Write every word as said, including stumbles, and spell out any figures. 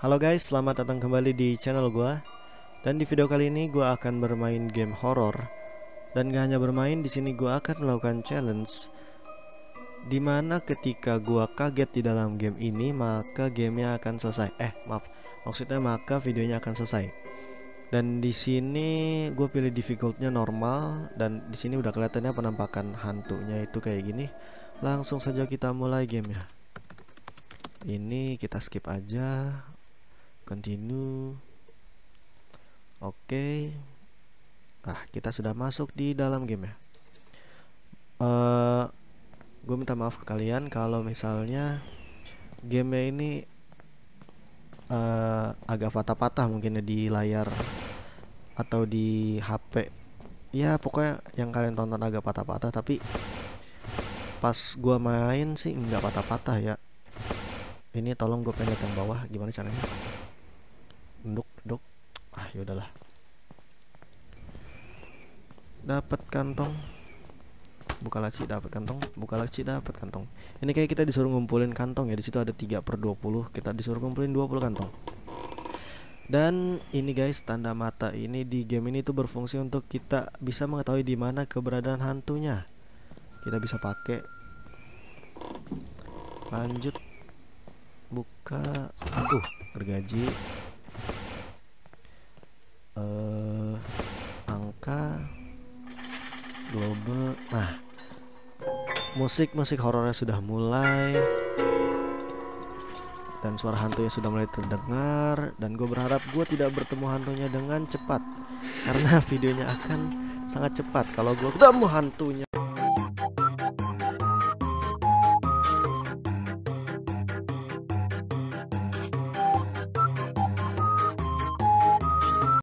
Halo guys, selamat datang kembali di channel gua. Dan di video kali ini gua akan bermain game horor. Dan gak hanya bermain, di sini gua akan melakukan challenge dimana ketika gua kaget di dalam game ini, maka gamenya akan selesai. Eh, maaf. Maksudnya maka videonya akan selesai. Dan di sini gue pilih difficultnya normal, dan di sini udah kelihatannya penampakan hantunya itu kayak gini. Langsung saja kita mulai game ya. Ini kita skip aja. Continue. Oke. Ah, kita sudah masuk di dalam game ya. Uh, gue minta maaf ke kalian kalau misalnya gamenya ini uh, agak patah-patah mungkin ya di layar atau di H P. Ya pokoknya yang kalian tonton agak patah-patah, tapi pas gua main sih nggak patah-patah ya. Ini tolong gue pengen lihat yang bawah gimana caranya. Duduk, duduk. Ah, yaudahlah. Dapat kantong. Buka laci dapat kantong, buka laci dapat kantong. Ini kayak kita disuruh ngumpulin kantong ya. Di situ ada tiga per dua puluh. Kita disuruh ngumpulin dua puluh kantong. Dan ini guys, tanda mata ini di game ini tuh berfungsi untuk kita bisa mengetahui di mana keberadaan hantunya. Kita bisa pakai. Lanjut. Buka. Aduh, gergaji. Uh, angka. Global. Nah, musik-musik horornya sudah mulai. Dan suara hantunya sudah mulai terdengar. Dan gue berharap gue tidak bertemu hantunya dengan cepat, karena videonya akan sangat cepat kalau gue ketemu hantunya.